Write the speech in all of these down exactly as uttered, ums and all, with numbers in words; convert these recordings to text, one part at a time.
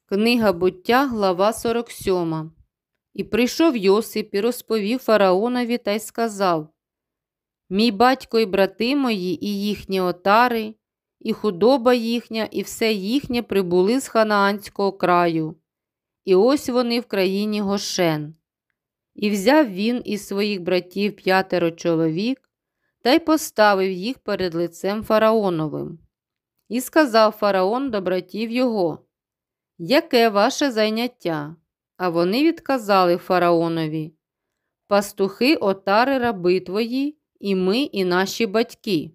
Книга Буття, глава сорок сьома. І прийшов Йосип і розповів фараонові та й сказав: «Мій батько і брати мої, і їхні отари, і худоба їхня, і все їхнє прибули з ханаанського краю. І ось вони в країні Гошен. І взяв він із своїх братів п'ятеро чоловік, та й поставив їх перед лицем фараоновим. І сказав фараон до братів його: «Яке ваше зайняття?» А вони відказали фараонові: «Пастухи, отари, раби твої, і ми, і наші батьки».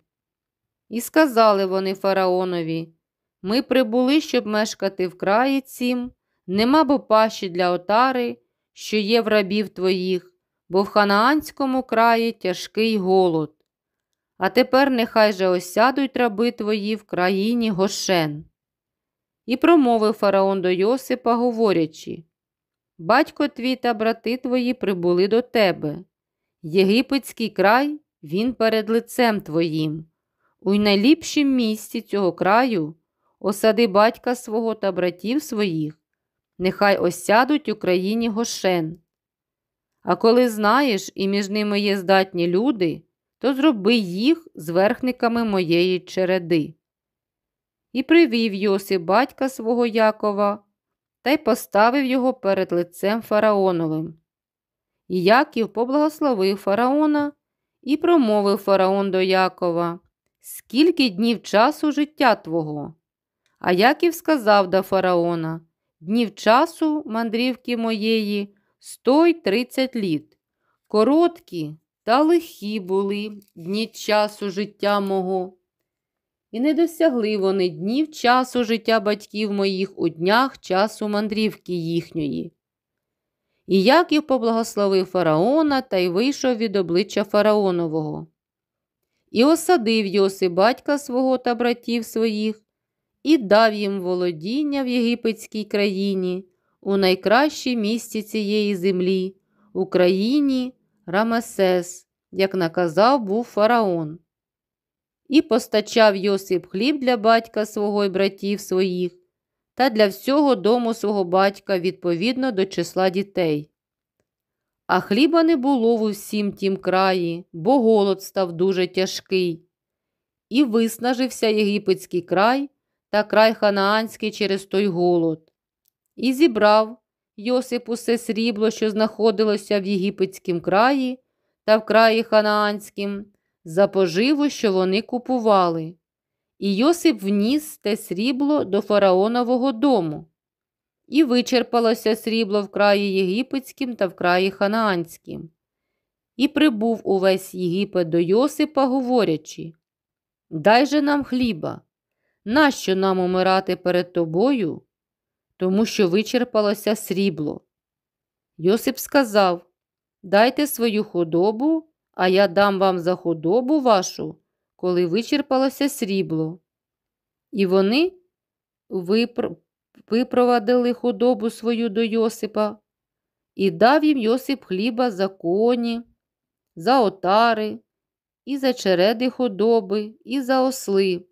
І сказали вони фараонові: «Ми прибули, щоб мешкати в краї цім, нема бо паші для отари, що є в рабів твоїх, бо в ханаанському краї тяжкий голод. А тепер нехай же осядуть раби твої в країні Гошен». І промовив фараон до Йосипа, говорячи: «Батько твій та брати твої прибули до тебе. Єгипетський край, він перед лицем твоїм. У найліпшім місці цього краю осади батька свого та братів своїх, нехай осядуть у країні Гошен. А коли знаєш, і між ними є здатні люди, то зроби їх зверхниками моєї череди». І привів Йосип батька свого Якова, та й поставив його перед лицем фараоновим. І Яків поблагословив фараона, і промовив фараон до Якова: «Скільки днів часу життя твого?» А Яків сказав до фараона: «Днів часу мандрівки моєї сто й тридцять літ. Короткі та лихі були дні часу життя мого. І не досягли вони днів часу життя батьків моїх у днях часу мандрівки їхньої». І Яків поблагословив фараона та й вийшов від обличчя фараонового. І осадив Йосип батька свого та братів своїх, і дав їм володіння в єгипетській країні, у найкращій місці цієї землі, у країні Рамесес, як наказав був фараон. І постачав Йосип хліб для батька свого й братів своїх, та для всього дому свого батька відповідно до числа дітей. А хліба не було в усім тім краї, бо голод став дуже тяжкий. І виснажився єгипетський край та край ханаанський через той голод. І зібрав Йосип усе срібло, що знаходилося в єгипетськім краї та в краї ханаанським, за поживу, що вони купували. І Йосип вніс те срібло до фараонового дому. І вичерпалося срібло в краї єгипетським та в краї ханаанським. І прибув увесь Єгипет до Йосипа, говорячи: «Дай же нам хліба, нащо нам умирати перед тобою, тому що вичерпалося срібло?» Йосип сказав: «Дайте свою худобу, а я дам вам за худобу вашу, коли вичерпалося срібло». І вони випр... випровадили худобу свою до Йосипа, і дав їм Йосип хліба за коні, за отари, і за череди худоби, і за осли.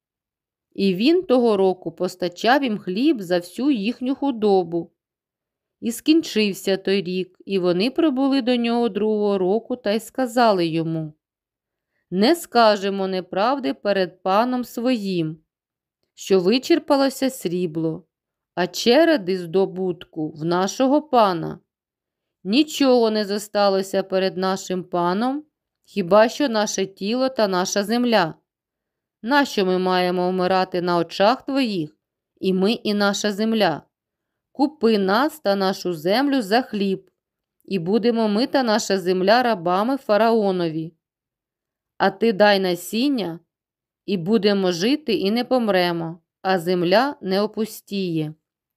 І він того року постачав їм хліб за всю їхню худобу. І скінчився той рік, і вони прибули до нього другого року та й сказали йому: «Не скажемо неправди перед паном своїм, що вичерпалося срібло, а череди здобутку в нашого пана. Нічого не зосталося перед нашим паном, хіба що наше тіло та наша земля. Нащо ми маємо вмирати на очах твоїх, і ми, і наша земля? Купи нас та нашу землю за хліб, і будемо ми та наша земля рабами фараонові. А ти дай насіння, і будемо жити і не помремо, а земля не опустіє».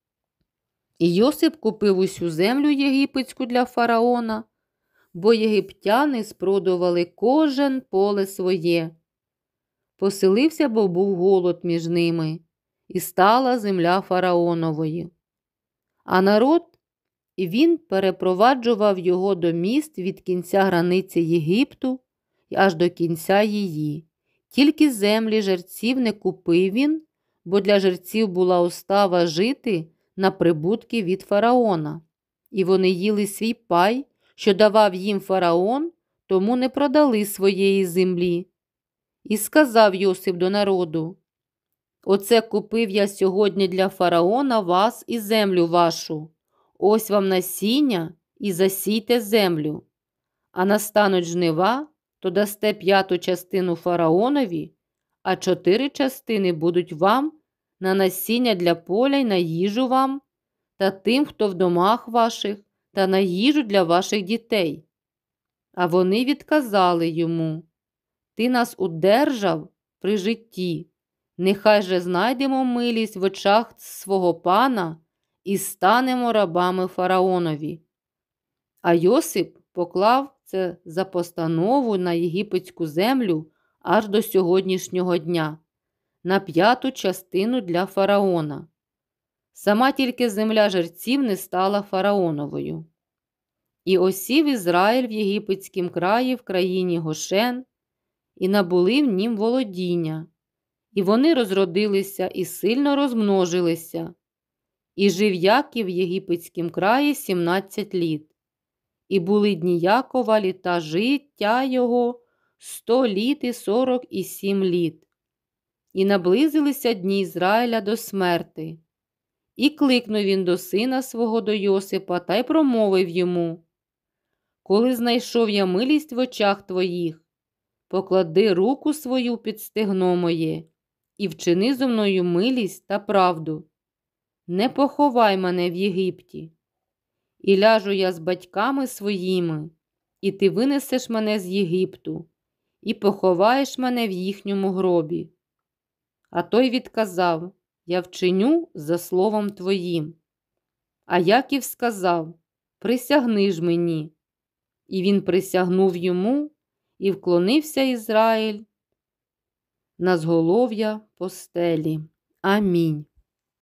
І Йосип купив усю землю єгипетську для фараона, бо єгиптяни спродували кожен поле своє. Поселився, бо був голод між ними, і стала земля фараонової. А народ, він перепроваджував його до міст від кінця границі Єгипту аж до кінця її. Тільки землі жерців не купив він, бо для жерців була устава жити на прибутки від фараона, і вони їли свій пай, що давав їм фараон, тому не продали своєї землі. І сказав Йосип до народу: «Оце купив я сьогодні для фараона вас і землю вашу. Ось вам насіння, і засійте землю. А настануть жнива, то дасте п'яту частину фараонові, а чотири частини будуть вам на насіння для поля й на їжу вам, та тим, хто в домах ваших, та на їжу для ваших дітей». А вони відказали йому: «Ти нас удержав при житті, нехай же знайдемо милість в очах свого пана і станемо рабами фараонові». А Йосип поклав це за постанову на єгипетську землю аж до сьогоднішнього дня, на п'яту частину для фараона. Сама тільки земля жерців не стала фараоновою. І осів Ізраїль в єгипетськім краї в країні Гошен, і набули в нім володіння, і вони розродилися і сильно розмножилися. І жив Яків в єгипетськім краї сімнадцять літ. І були дні Якова літа життя його сто літ і сорок і сім літ. І наблизилися дні Ізраїля до смерти. І кликнув він до сина свого, до Йосипа, та й промовив йому: «Коли знайшов я милість в очах твоїх, поклади руку свою під стегно моє і вчини зо мною милість та правду. Не поховай мене в Єгипті. І ляжу я з батьками своїми, і ти винесеш мене з Єгипту, і поховаєш мене в їхньому гробі». А той відказав: «Я вчиню за словом твоїм». А Яків сказав: «Присягни ж мені». І він присягнув йому, і вклонився Ізраїль на зголов'я постелі. Амінь.